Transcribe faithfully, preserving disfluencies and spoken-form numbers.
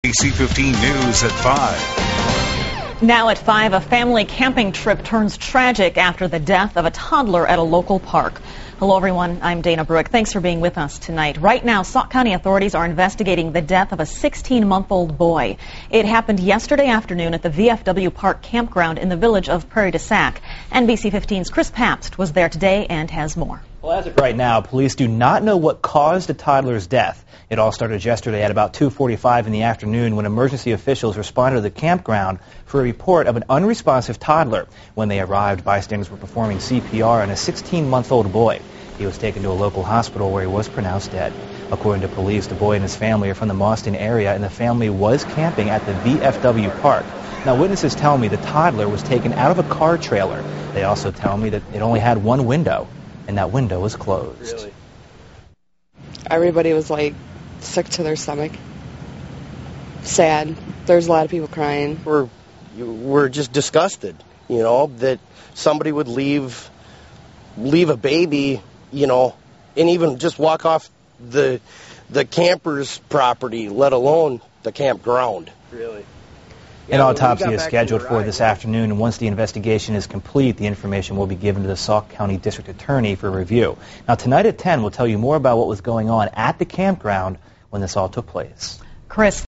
B C fifteen News at five. Now at five, a family camping trip turns tragic after the death of a toddler at a local park. Hello everyone, I'm Dana Bruick. Thanks for being with us tonight. Right now, Sauk County authorities are investigating the death of a sixteen-month-old boy. It happened yesterday afternoon at the V F W Park campground in the village of Prairie du Sac. N B C fifteen's Chris Pabst was there today and has more. Well, as of right now, police do not know what caused the toddler's death. It all started yesterday at about two forty-five in the afternoon when emergency officials responded to the campground for a report of an unresponsive toddler. When they arrived, bystanders were performing C P R on a sixteen-month-old boy. He was taken to a local hospital where he was pronounced dead. According to police, the boy and his family are from the Mauston area, and the family was camping at the V F W Park. Now, witnesses tell me the toddler was taken out of a car trailer. They also tell me that it only had one window, and that window was closed. Really? Everybody was like sick to their stomach. Sad. There's a lot of people crying. We're, we're just disgusted, you know, that somebody would leave, leave a baby, you know, and even just walk off the, the camper's property, let alone the campground. Really? An autopsy is scheduled for this afternoon, and once the investigation is complete, the information will be given to the Sauk County District Attorney for review. Now, tonight at ten, we'll tell you more about what was going on at the campground when this all took place. Chris.